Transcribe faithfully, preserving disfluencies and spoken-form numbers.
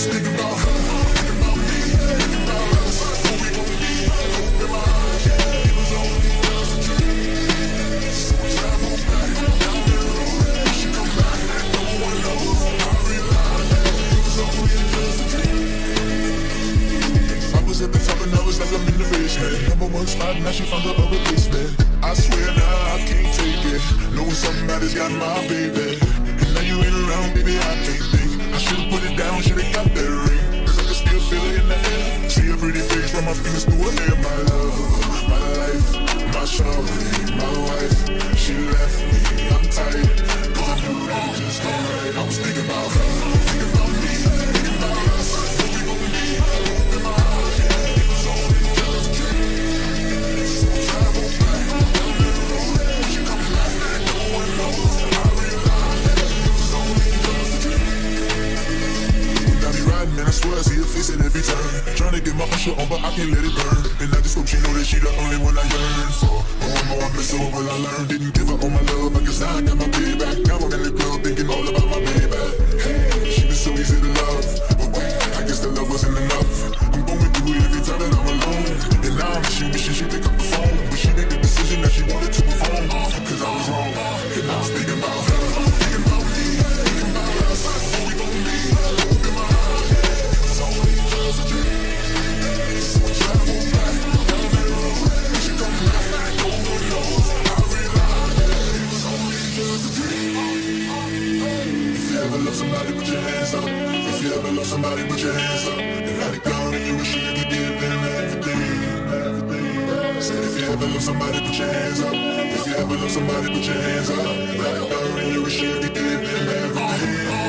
was thinking about her, thinking about me, thinking about us. What we gon' be, open my eyes. It was only just a dream. So we travel back down the road. She come back, no one knows. I realized it was only just a dream. I was at the top and I was like I'm in the basement. Number one spot, now she found the other basement. I swear now I can't take it. Knowing somebody's got my baby. And now you ain't around, baby, I can't think. I should've put it down, should've got that ring. Cause I can still feel it in the air. See a pretty face, run my fingers through her hair. My love, my life, my shawty, my wife. She left me, I'm tired. Cause I knew that it just ain't right. I was thinking about her, thinking about me, thinking about us. What we gon' be, open my eyes. It was only just a dream. So travel back down the road. She come back, no one knows. I realized that it was only just a dream. I be riding and I swear I see her face at every turn. Trying to get my usher on but I can't let it burn. And I just hope she know that she the only one I yearn for. Oh no, I miss her when I learned. Didn't give her all my love, I guess now I got my payback. Now I'm in the club thinking all about my baby. Hey, she was so easy to love, but wait, I guess the love wasn't enough. I'm going through it every time that I'm alone. And now I'm wishing, wishing she pick up the phone. But she made the decision that she wanted to move on. Cause I was wrong, and I was thinking about her, thinking about me, thinking about us. What we gon' be, open my eyes. It was only just a dream. So I travel back down that road. She come back, no one knows. I realized that it was only just a dream. If you ever love somebody, put your hands up. If you ever love somebody, put your hands up. And let it go, and you wish you could give them everything, everything. Said if you ever love somebody, put your hands up. If you ever love somebody, put your hands up. Let it go, and you wish you could give them everything.